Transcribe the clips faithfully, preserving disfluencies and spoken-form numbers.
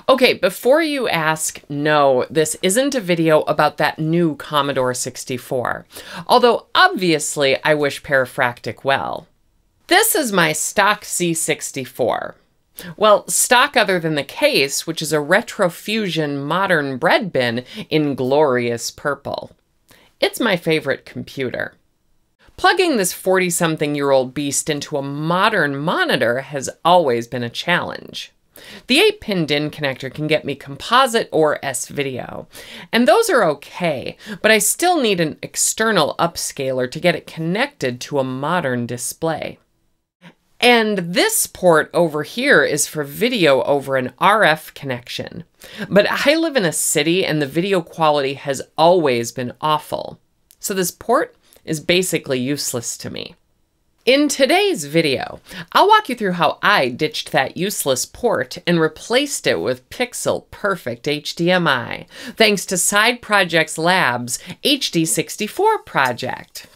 Okay, before you ask, no, this isn't a video about that new Commodore sixty-four, although obviously I wish Parafractic well. This is my stock C sixty-four. Well, stock other than the case, which is a Retrofusion modern bread bin in glorious purple. It's my favorite computer. Plugging this forty-something-year-old beast into a modern monitor has always been a challenge. The eight pin D I N connector can get me composite or S-video, and those are okay, but I still need an external upscaler to get it connected to a modern display. And this port over here is for video over an R F connection, but I live in a city and the video quality has always been awful, so this port is basically useless to me. In today's video, I'll walk you through how I ditched that useless port and replaced it with pixel-perfect H D M I, thanks to Side Projects Lab's H D sixty-four project.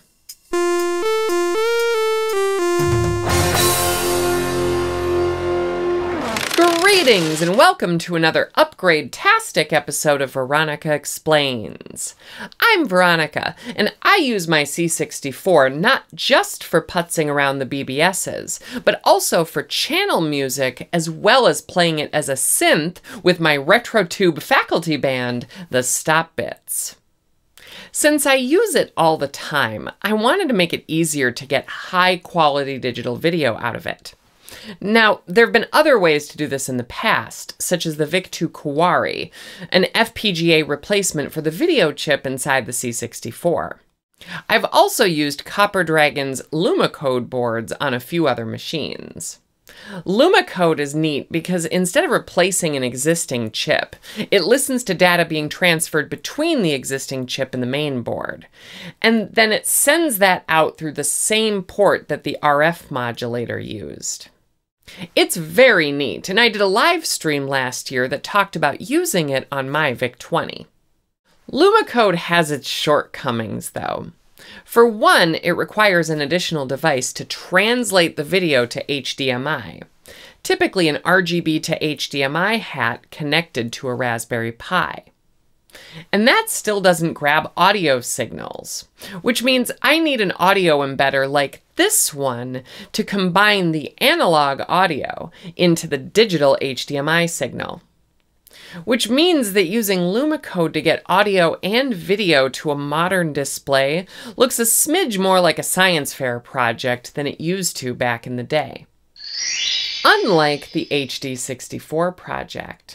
Greetings and welcome to another upgrade-tastic episode of Veronica Explains. I'm Veronica, and I use my C sixty-four not just for putzing around the B B Ss, but also for channel music as well as playing it as a synth with my RetroTube faculty band, the Stop Bits. Since I use it all the time, I wanted to make it easier to get high-quality digital video out of it. Now, there have been other ways to do this in the past, such as the V I C two Kawari, an F P G A replacement for the video chip inside the C sixty-four. I've also used Copper Dragon's LumaCode boards on a few other machines. LumaCode is neat because instead of replacing an existing chip, it listens to data being transferred between the existing chip and the main board, and then it sends that out through the same port that the R F modulator used. It's very neat, and I did a live stream last year that talked about using it on my V I C twenty. LumaCode has its shortcomings, though. For one, it requires an additional device to translate the video to H D M I, typically an R G B to H D M I hat connected to a Raspberry Pi. And that still doesn't grab audio signals, which means I need an audio embedder like this one to combine the analog audio into the digital H D M I signal. Which means that using LumaCode to get audio and video to a modern display looks a smidge more like a science fair project than it used to back in the day. Unlike the H D sixty-four project.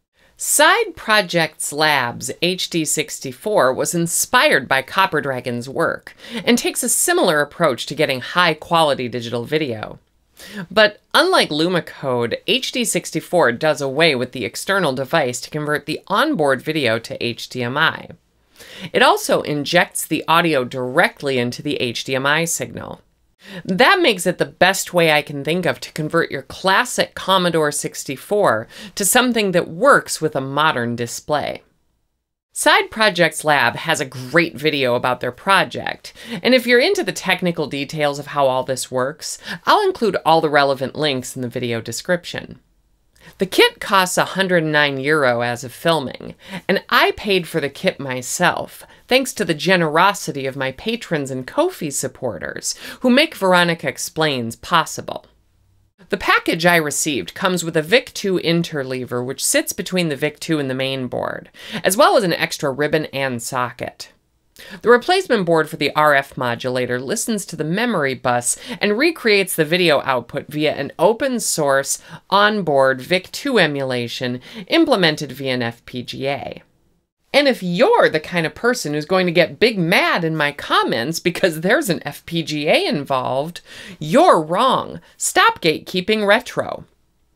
Side Projects Lab's H D sixty-four was inspired by Copper Dragon's work and takes a similar approach to getting high-quality digital video. But unlike LumaCode, H D sixty-four does away with the external device to convert the onboard video to H D M I. It also injects the audio directly into the H D M I signal. That makes it the best way I can think of to convert your classic Commodore sixty-four to something that works with a modern display. Side Projects Lab has a great video about their project, and if you're into the technical details of how all this works, I'll include all the relevant links in the video description. The kit costs one hundred nine euro as of filming, and I paid for the kit myself, thanks to the generosity of my patrons and Ko-fi supporters, who make Veronica Explains possible. The package I received comes with a V I C two interleaver which sits between the V I C two and the main board, as well as an extra ribbon and socket. The replacement board for the R F modulator listens to the memory bus and recreates the video output via an open source onboard V I C two emulation implemented via an F P G A. And if you're the kind of person who's going to get big mad in my comments because there's an F P G A involved, you're wrong. Stop gatekeeping retro.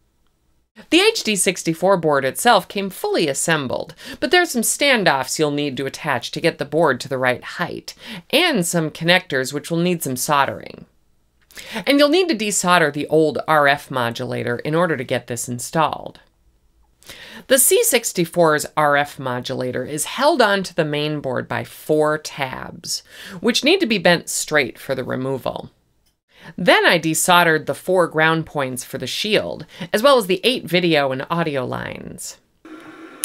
The H D sixty-four board itself came fully assembled, but there's some standoffs you'll need to attach to get the board to the right height, and some connectors which will need some soldering. And you'll need to desolder the old R F modulator in order to get this installed. The C sixty-four's R F modulator is held onto the main board by four tabs, which need to be bent straight for the removal. Then I desoldered the four ground points for the shield, as well as the eight video and audio lines.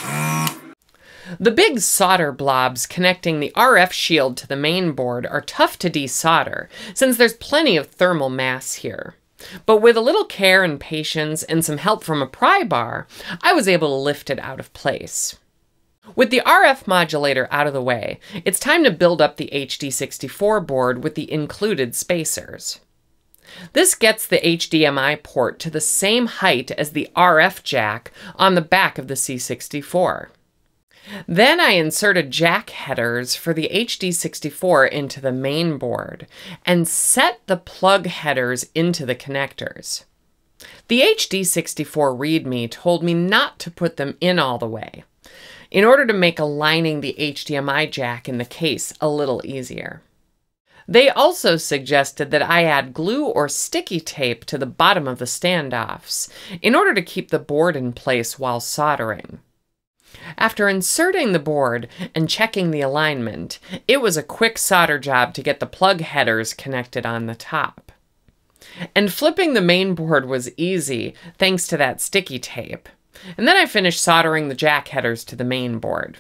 The big solder blobs connecting the R F shield to the main board are tough to desolder, since there's plenty of thermal mass here. But with a little care and patience and some help from a pry bar, I was able to lift it out of place. With the R F modulator out of the way, it's time to build up the H D sixty-four board with the included spacers. This gets the H D M I port to the same height as the R F jack on the back of the C sixty-four. Then I inserted jack headers for the H D sixty-four into the main board and set the plug headers into the connectors. The H D sixty-four README told me not to put them in all the way, in order to make aligning the H D M I jack in the case a little easier. They also suggested that I add glue or sticky tape to the bottom of the standoffs in order to keep the board in place while soldering. After inserting the board and checking the alignment, it was a quick solder job to get the plug headers connected on the top. And flipping the main board was easy thanks to that sticky tape. And then I finished soldering the jack headers to the main board.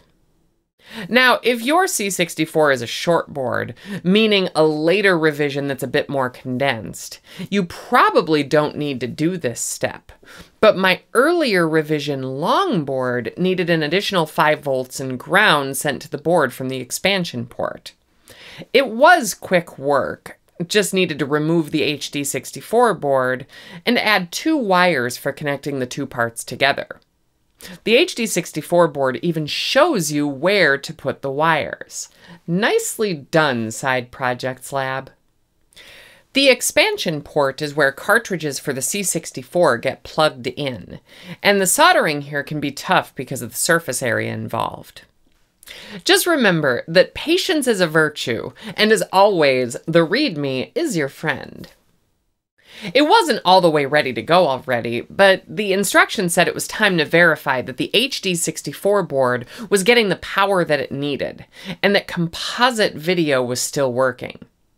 Now, if your C sixty-four is a short board, meaning a later revision that's a bit more condensed, you probably don't need to do this step. But my earlier revision long board needed an additional five volts and ground sent to the board from the expansion port. It was quick work, just needed to remove the H D sixty-four board and add two wires for connecting the two parts together. The H D sixty-four board even shows you where to put the wires. Nicely done, Side Projects Lab. The expansion port is where cartridges for the C sixty-four get plugged in, and the soldering here can be tough because of the surface area involved. Just remember that patience is a virtue, and as always, the README is your friend. It wasn't all the way ready to go already, but the instructions said it was time to verify that the H D sixty-four board was getting the power that it needed, and that composite video was still working.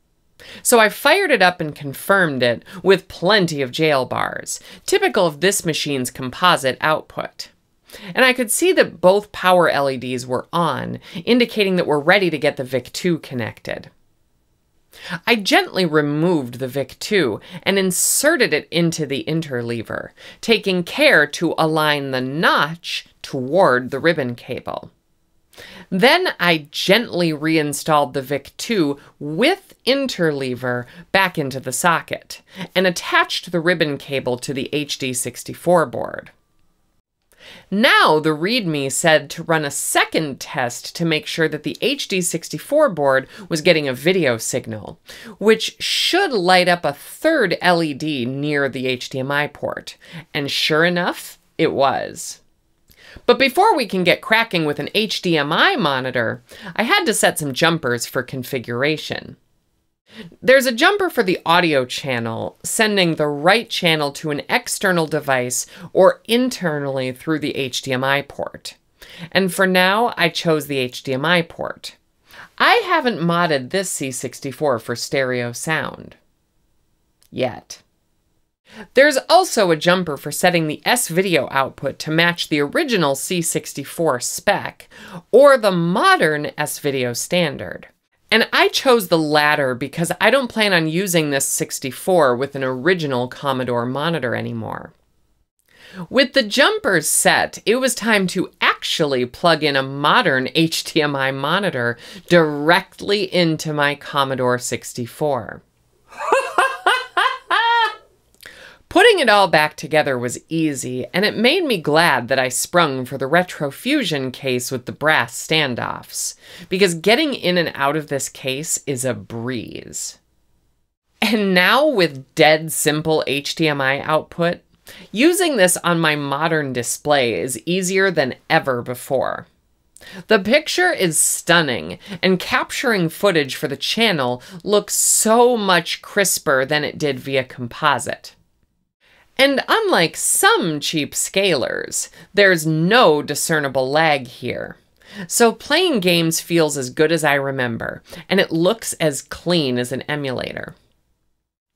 So I fired it up and confirmed it with plenty of jail bars, typical of this machine's composite output. And I could see that both power L E Ds were on, indicating that we're ready to get the V I C two connected. I gently removed the V I C two and inserted it into the interleaver, taking care to align the notch toward the ribbon cable. Then I gently reinstalled the V I C two with interleaver back into the socket and attached the ribbon cable to the H D sixty-four board. Now the README said to run a second test to make sure that the H D sixty-four board was getting a video signal, which should light up a third L E D near the H D M I port, and sure enough, it was. But before we can get cracking with an H D M I monitor, I had to set some jumpers for configuration. There's a jumper for the audio channel, sending the right channel to an external device or internally through the H D M I port. And for now, I chose the H D M I port. I haven't modded this C sixty-four for stereo sound. Yet. There's also a jumper for setting the S-video output to match the original C sixty-four spec or the modern S-video standard. And I chose the latter because I don't plan on using this sixty-four with an original Commodore monitor anymore. With the jumpers set, it was time to actually plug in a modern H D M I monitor directly into my Commodore sixty-four. Putting it all back together was easy, and it made me glad that I sprung for the retrofusion case with the brass standoffs, because getting in and out of this case is a breeze. And now with dead simple H D M I output, using this on my modern display is easier than ever before. The picture is stunning, and capturing footage for the channel looks so much crisper than it did via composite. And unlike some cheap scalers, there's no discernible lag here. So playing games feels as good as I remember, and it looks as clean as an emulator.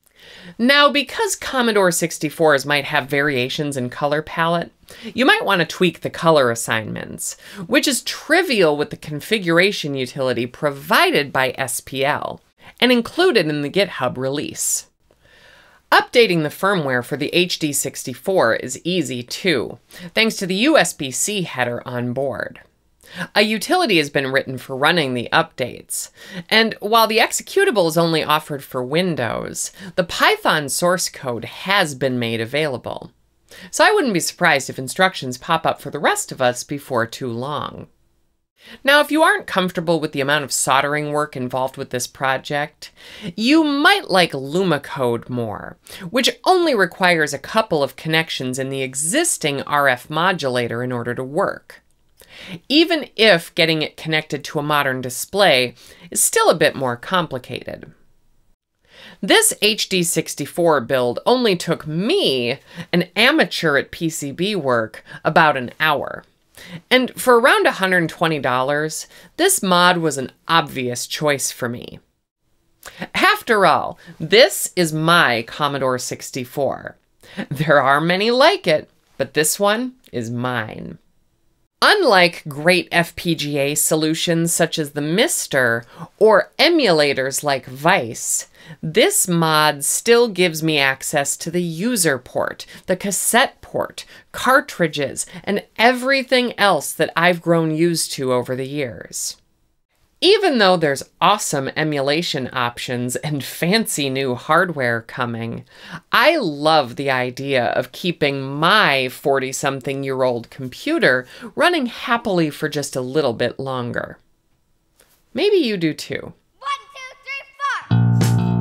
Now, because Commodore sixty-fours might have variations in color palette, you might want to tweak the color assignments, which is trivial with the configuration utility provided by S P L and included in the GitHub release. Updating the firmware for the H D sixty-four is easy too, thanks to the U S B C header on board. A utility has been written for running the updates, and while the executable is only offered for Windows, the Python source code has been made available. So I wouldn't be surprised if instructions pop up for the rest of us before too long. Now, if you aren't comfortable with the amount of soldering work involved with this project, you might like LumaCode more, which only requires a couple of connections in the existing R F modulator in order to work. Even if getting it connected to a modern display is still a bit more complicated. This H D sixty-four build only took me, an amateur at P C B work, about an hour. And for around one hundred twenty dollars, this mod was an obvious choice for me. After all, this is my Commodore sixty-four. There are many like it, but this one is mine. Unlike great F P G A solutions such as the Mister or emulators like Vice, this mod still gives me access to the user port, the cassette port, cartridges, and everything else that I've grown used to over the years. Even though there's awesome emulation options and fancy new hardware coming, I love the idea of keeping my forty-something-year-old computer running happily for just a little bit longer. Maybe you do too. One, two, three, four!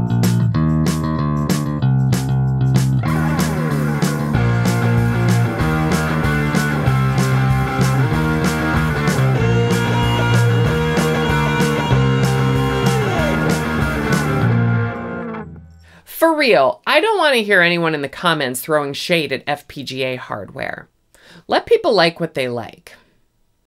For real, I don't want to hear anyone in the comments throwing shade at F P G A hardware. Let people like what they like.